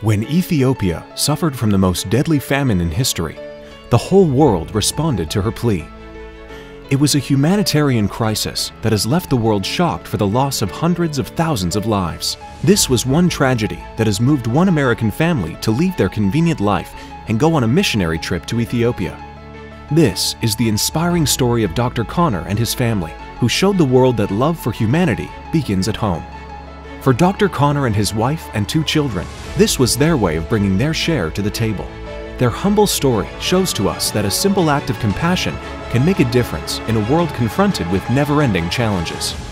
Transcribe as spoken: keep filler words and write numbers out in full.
When Ethiopia suffered from the most deadly famine in history, the whole world responded to her plea. It was a humanitarian crisis that has left the world shocked for the loss of hundreds of thousands of lives. This was one tragedy that has moved one American family to leave their convenient life and go on a missionary trip to Ethiopia. This is the inspiring story of Doctor Connor and his family, who showed the world that love for humanity begins at home. For Doctor Connor and his wife and two children, this was their way of bringing their share to the table. Their humble story shows to us that a simple act of compassion can make a difference in a world confronted with never-ending challenges.